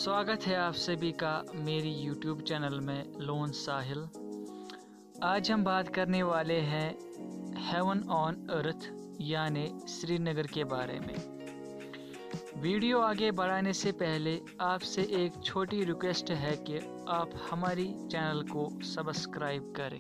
स्वागत है आप सभी का मेरी YouTube चैनल में लोन साहिल। आज हम बात करने वाले हैं हेवन ऑन अर्थ यानी श्रीनगर के बारे में। वीडियो आगे बढ़ाने से पहले आपसे एक छोटी रिक्वेस्ट है कि आप हमारी चैनल को सब्सक्राइब करें।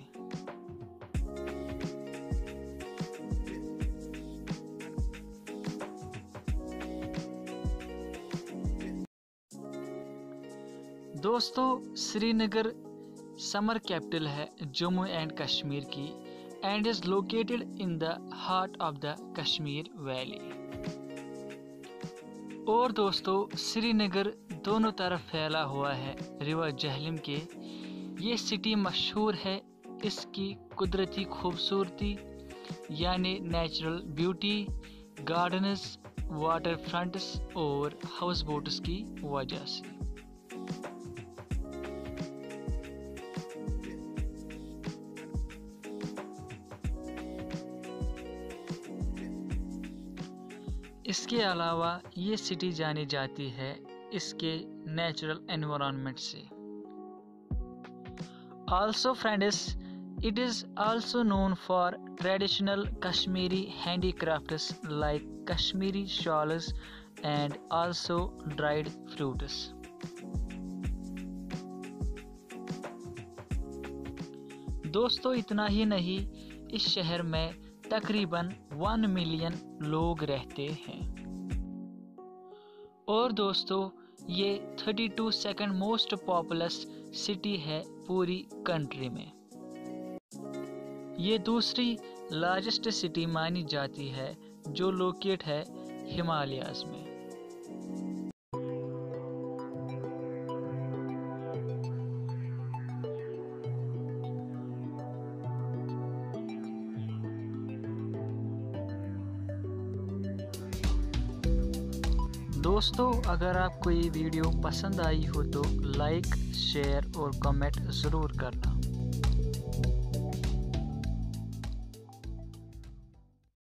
दोस्तों, श्रीनगर समर कैपिटल है जम्मू एंड कश्मीर की and is located in the heart of the Kashmir valley. और दोस्तों, श्रीनगर दोनों तरफ फैला हुआ है रिवर झेलम के। ये सिटी मशहूर है इसकी कुदरती खूबसूरती यानी natural beauty, gardens, water fronts और हाउस बोट्स की वजह से। इसके अलावा ये सिटी जानी जाती है इसके नेचुरल एनवायरनमेंट से। Also friends, it is also known for traditional Kashmiri handicrafts like Kashmiri shawls and also dried fruits. दोस्तों, इतना ही नहीं, इस शहर में तकरीबन 1 मिलियन लोग रहते हैं। और दोस्तों, ये 32 सेकंड मोस्ट पॉपुलस सिटी है पूरी कंट्री में। ये दूसरी लार्जेस्ट सिटी मानी जाती है जो लोकेट है हिमालयाज में। दोस्तों, अगर आपको ये वीडियो पसंद आई हो तो लाइक, शेयर और कमेंट ज़रूर करना।